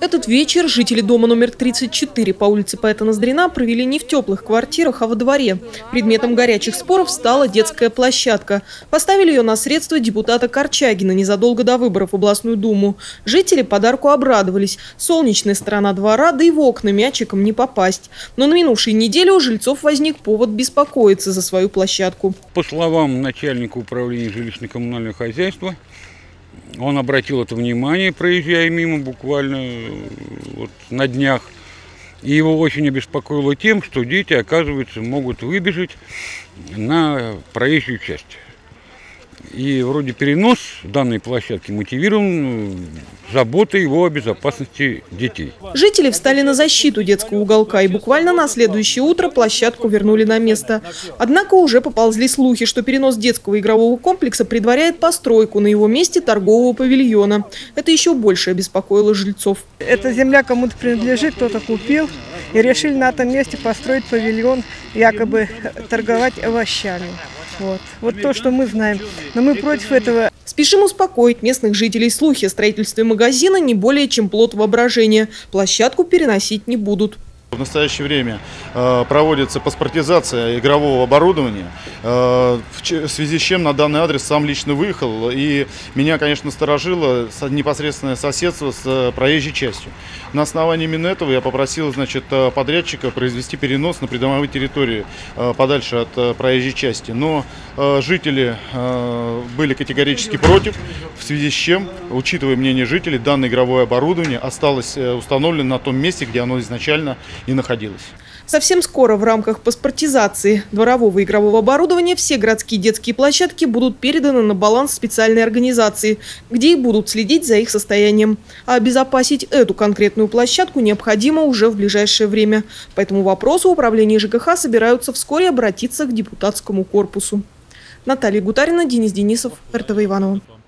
Этот вечер жители дома номер 34 по улице Поэта Ноздрина провели не в теплых квартирах, а во дворе. Предметом горячих споров стала детская площадка. Поставили ее на средства депутата Корчагина незадолго до выборов в областную думу. Жители подарку обрадовались. Солнечная сторона двора, да и в окна мячиком не попасть. Но на минувшей неделе у жильцов возник повод беспокоиться за свою площадку. По словам начальника управления жилищно-коммунального хозяйства, он обратил это внимание, проезжая мимо буквально на днях. И его очень обеспокоило тем, что дети, оказывается, могут выбежать на проезжую часть. И вроде перенос данной площадки мотивирован заботой его о безопасности детей. Жители встали на защиту детского уголка и буквально на следующее утро площадку вернули на место. Однако уже поползли слухи, что перенос детского игрового комплекса предваряет постройку на его месте торгового павильона. Это еще больше обеспокоило жильцов. Эта земля кому-то принадлежит, кто-то купил и решили на этом месте построить павильон, якобы торговать овощами. Вот то, что мы знаем. Но мы против этого. Спешим успокоить местных жителей. Слухи о строительстве магазина не более чем плод воображения. Площадку переносить не будут. В настоящее время проводится паспортизация игрового оборудования, в связи с чем на данный адрес сам лично выехал. И меня, конечно, насторожило непосредственное соседство с проезжей частью. На основании именно этого я попросил, подрядчика произвести перенос на придомовой территории подальше от проезжей части. Но жители были категорически против, в связи с чем, учитывая мнение жителей, данное игровое оборудование осталось установлено на том месте, где оно изначально и находилась. Совсем скоро в рамках паспортизации дворового игрового оборудования все городские детские площадки будут переданы на баланс специальной организации, где и будут следить за их состоянием. А обезопасить эту конкретную площадку необходимо уже в ближайшее время. По этому вопросу управление ЖКХ собираются вскоре обратиться к депутатскому корпусу. Наталья Гутарина, Денис Денисов, РТВ Иваново.